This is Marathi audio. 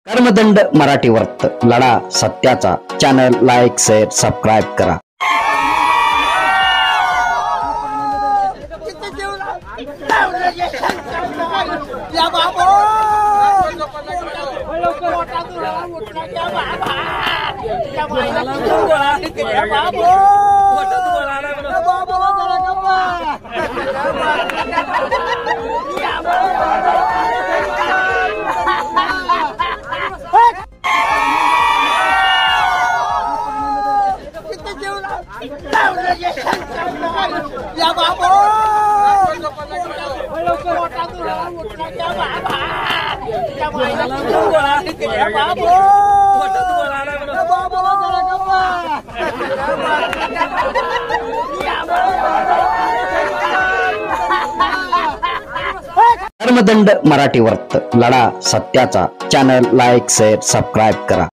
कर्मदंड मराठी वर्त लढा सत्याचा चॅनल लाईक शेअर सबस्क्राईब करा। कर्मदंड मराठी वर्त लढा सत्याचा चॅनल लाईक शेअर सबस्क्राईब करा।